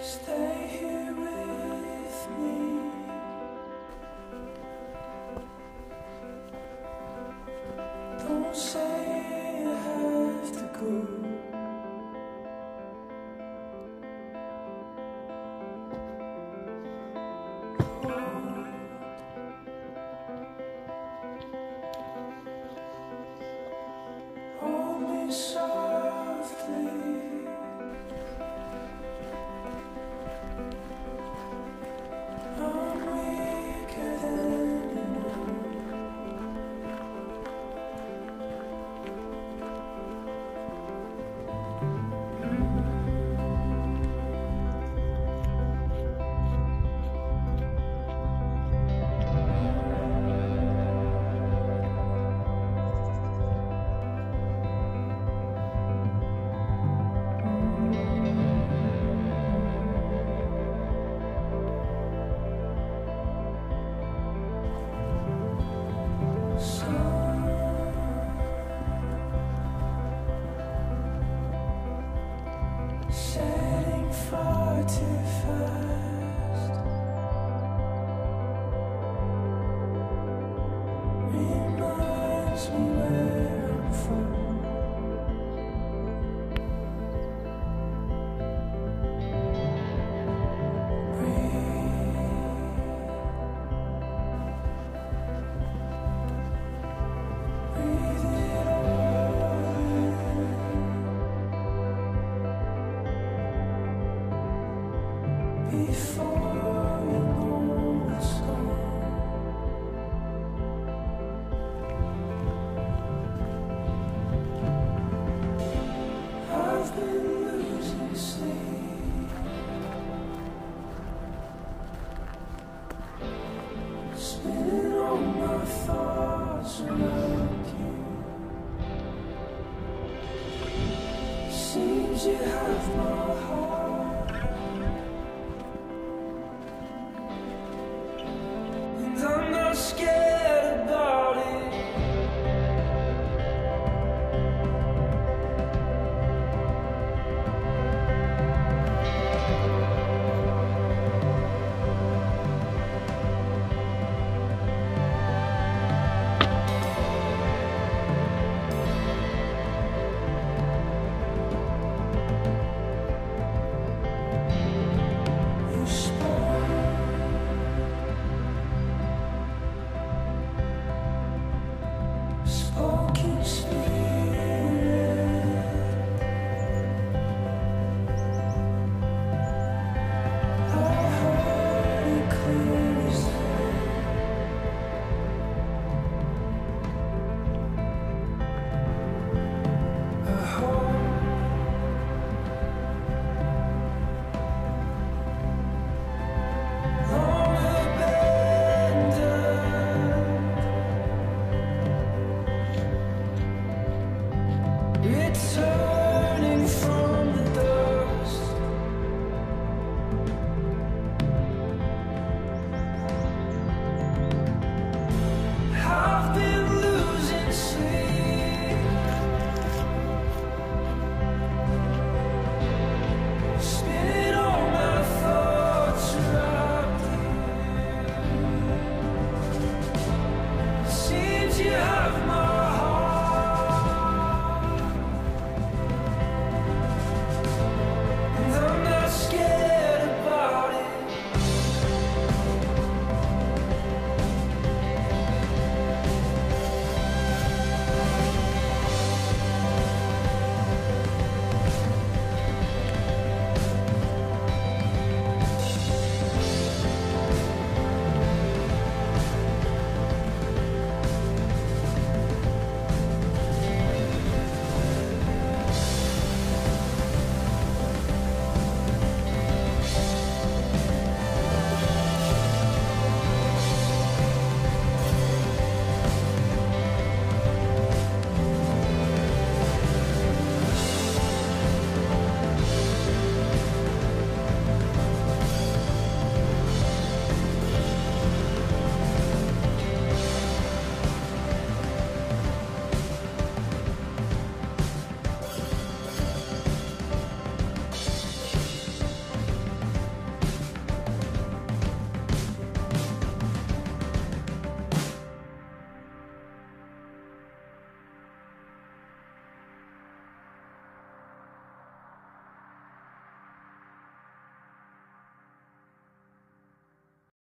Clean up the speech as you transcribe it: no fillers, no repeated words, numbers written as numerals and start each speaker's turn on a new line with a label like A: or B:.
A: Stay here with me. Don't say you have to go. Hold me softly. I'm weaker than you know. Setting far too fast reminds me where I'm from. Breathe it all in before you know it's gone. I've been losing sleep, spinning all my thoughts around you. Seems you have my heart, and I'm not scared about it. You spoken spirit, I heard it clear as day. A home long abandoned. Return.